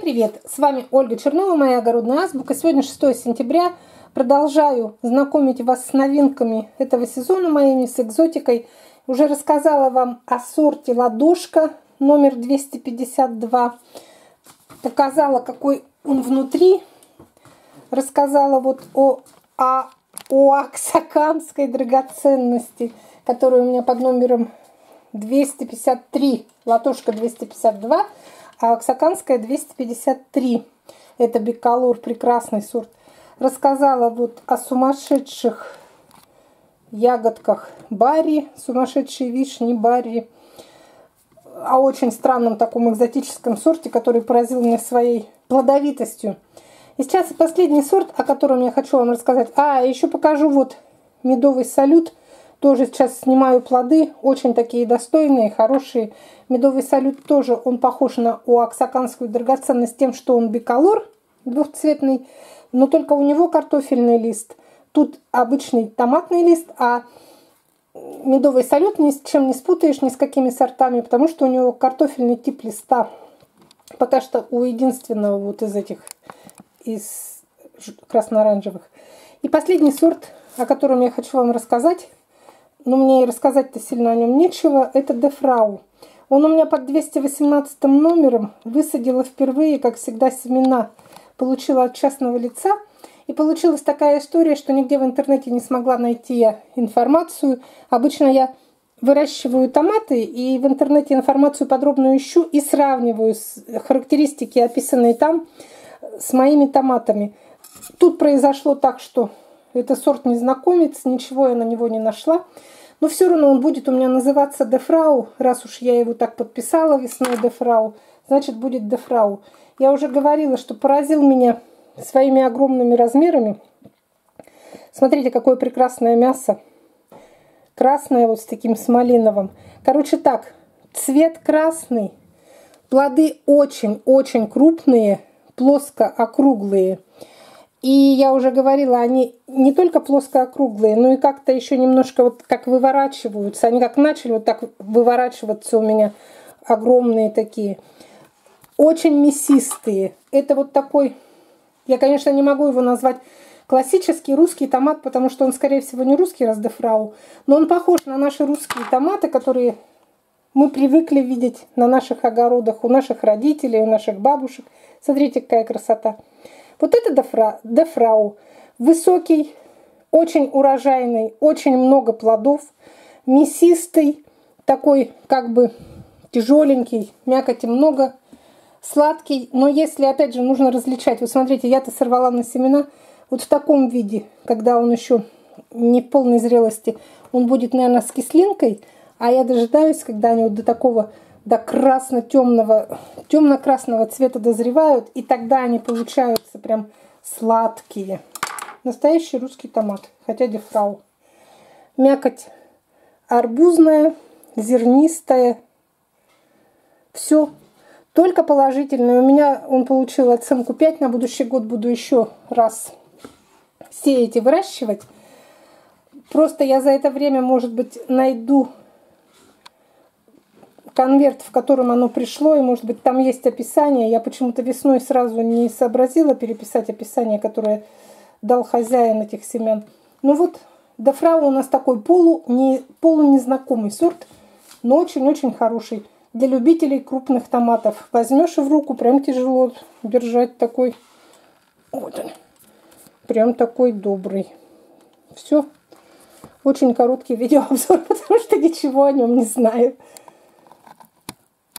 Всем привет! С вами Ольга Чернова, моя огородная азбука. Сегодня 6 сентября. Продолжаю знакомить вас с новинками этого сезона моими, с экзотикой. Уже рассказала вам о сорте «Ладошка» номер 252. Показала, какой он внутри. Рассказала вот о оксаканской драгоценности, которая у меня под номером 253. Ладошка 252. А оксаканская 253. Это биколор, прекрасный сорт. Рассказала вот о сумасшедших ягодках барри, сумасшедшие вишни барри. О очень странном таком экзотическом сорте, который поразил меня своей плодовитостью. И сейчас последний сорт, о котором я хочу вам рассказать. Еще покажу вот медовый салют. Тоже сейчас снимаю плоды, очень такие достойные, хорошие. Медовый салют тоже, он похож на оксаканскую драгоценность тем, что он биколор двухцветный, но только у него картофельный лист. Тут обычный томатный лист, а медовый салют ни с чем не спутаешь, ни с какими сортами, потому что у него картофельный тип листа. Пока что у единственного вот из этих, из красно-оранжевых. И последний сорт, о котором я хочу вам рассказать, но мне и рассказать-то сильно о нем нечего, это Дефрау. Он у меня под 218 номером. Высадила впервые, как всегда, семена. Получила от частного лица. И получилась такая история, что нигде в интернете не смогла найти информацию. Обычно я выращиваю томаты и в интернете информацию подробно ищу и сравниваю характеристики, описанные там, с моими томатами. Тут произошло так, что это сорт незнакомец, ничего я на него не нашла. Но все равно он будет у меня называться Дефрау. Раз уж я его так подписала весной Дефрау, значит будет Дефрау. Я уже говорила, что поразил меня своими огромными размерами. Смотрите, какое прекрасное мясо. Красное вот с таким смолиновым. Короче так, цвет красный. Плоды очень-очень крупные, плоско-округлые. И я уже говорила, они не только плоско-округлые, но и как-то еще немножко вот как выворачиваются. Они как начали вот так выворачиваться у меня, огромные такие. Очень мясистые. Это вот такой, я, конечно, не могу его назвать классический русский томат, потому что он, скорее всего, не русский, раз Дефрау. Но он похож на наши русские томаты, которые мы привыкли видеть на наших огородах, у наших родителей, у наших бабушек. Смотрите, какая красота. Вот это Дефрау. Высокий, очень урожайный, очень много плодов, мясистый, такой как бы тяжеленький, мякоти много, сладкий. Но если, опять же, нужно различать, вот смотрите, я-то сорвала на семена вот в таком виде, когда он еще не в полной зрелости, он будет, наверное, с кислинкой, а я дожидаюсь, когда они вот до такого, до красно-темного, темно-красного цвета дозревают, и тогда они получаются прям сладкие. Настоящий русский томат, хотя Дефрау. Мякоть арбузная, зернистая. Все только положительное. У меня он получил оценку 5. На будущий год буду еще раз сеять и выращивать. Просто я за это время, может быть, найду конверт, в котором оно пришло, и, может быть, там есть описание. Я почему-то весной сразу не сообразила переписать описание, которое дал хозяин этих семян. Ну вот, Дефрау у нас такой полунезнакомый сорт, но очень-очень хороший. Для любителей крупных томатов. Возьмешь в руку, прям тяжело держать такой. Вот он. Прям такой добрый. Все. Очень короткий видеообзор, потому что ничего о нем не знаю.